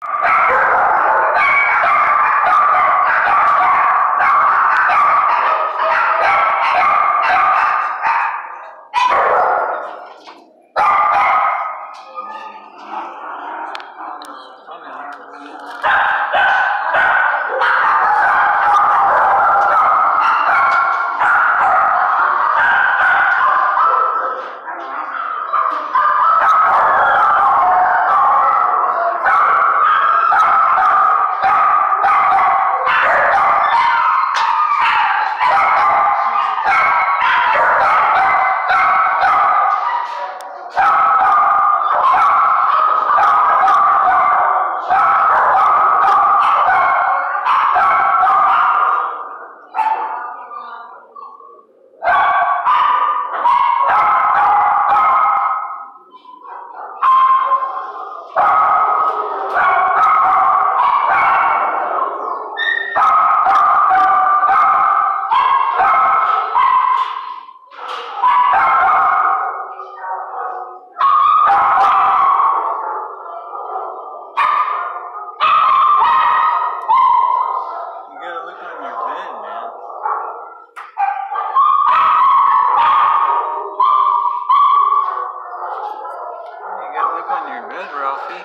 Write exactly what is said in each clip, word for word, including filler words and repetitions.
Look on your bed, Ralphie.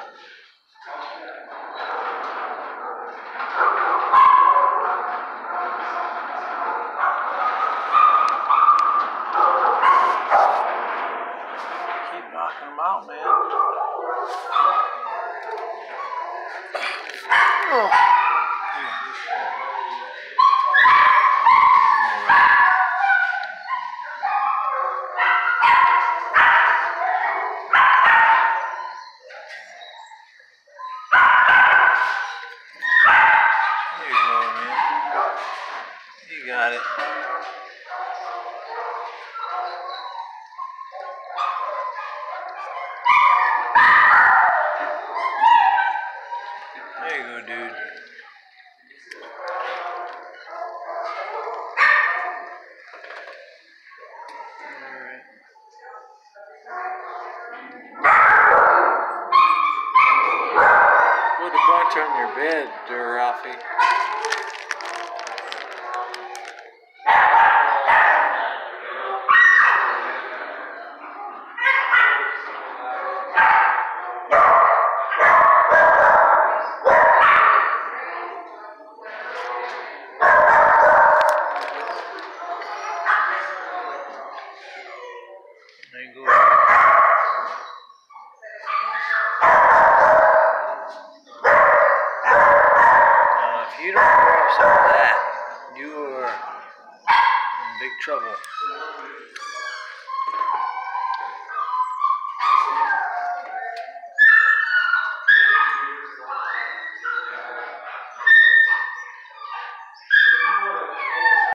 Keep knocking them out, man. Oh. You got it. There you go, dude. Alright. Put a bunch on your bed there, Ralphie. There you go. Now, if you don't grab some of that, you are in big trouble.